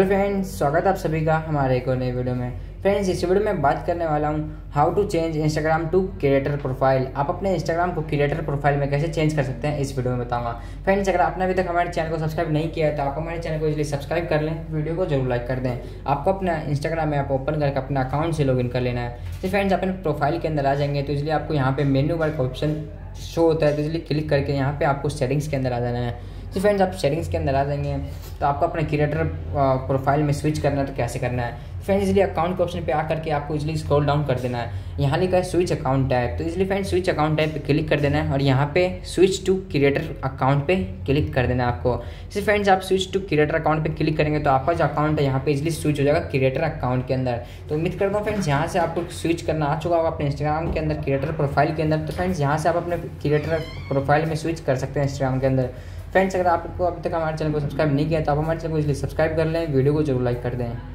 Friends, स्वागत है आप सभी का हमारे एक और नई वीडियो में। फ्रेंड्स, इस वीडियो में बात करने वाला हूँ how to change Instagram to creator profile. आप अपने इंस्टाग्राम को क्रिएटर प्रोफाइल में कैसे चेंज कर सकते हैं इस वीडियो में बताऊंगा। फ्रेंड्स, अगर आपने अभी तक हमारे चैनल को सब्सक्राइब नहीं किया है तो आप हमारे चैनल को इसलिए सब्सक्राइब कर लें, वीडियो को जरूर लाइक कर दें। आपको अपना इंस्टाग्राम ऐप ओपन करके अपना अकाउंट से लॉगिन कर लेना है। तो फ्रेंड्स, अपने प्रोफाइल के अंदर आ जाएंगे तो इसलिए आपको यहाँ पे मेन्यू बार का ऑप्शन शो होता है, तो इसलिए क्लिक करके यहाँ पे आपको सेटिंग्स के अंदर आ जाना है। तो फ्रेंड्स, आप सेटिंग्स के अंदर आ जाएंगे तो आपको अपने क्रिएटर प्रोफाइल में स्विच करना है। तो कैसे करना है फ्रेंड्स, इसलिए अकाउंट के ऑप्शन पे आकर के आपको इसलिए स्क्रॉल डाउन कर देना है। यहाँ लिखा है स्विच अकाउंट टाइप, तो इसलिए फ्रेंड्स स्विच अकाउंट टाइप पे क्लिक कर देना है और यहाँ पे स्विच टू क्रिएटर अकाउंट पे क्लिक कर देना है आपको। इसलिए फ्रेंड्स, आप स्विच टू क्रिएटर अकाउंट पे क्लिक करेंगे तो आपका जो अकाउंट है यहाँ पे इसलिए स्विच हो जाएगा क्रिएटर अकाउंट के अंदर। तो उम्मीद करता हूँ फ्रेंड्स यहाँ से आपको स्विच करना आ चुका होगा अपने इंस्टाग्राम के अंदर क्रिएटर प्रोफाइल के अंदर। तो फ्रेंड्स, यहाँ से आप अपने क्रिएटर प्रोफाइल में स्विच कर सकते हैं इंस्टाग्राम के अंदर। फ्रेंड्स, अगर आपको अभी तक हमारे चैनल को सब्सक्राइब नहीं किया तो आप हमारे चैनल को इसलिए सब्सक्राइब कर लें, वीडियो को जरूर लाइक कर दें।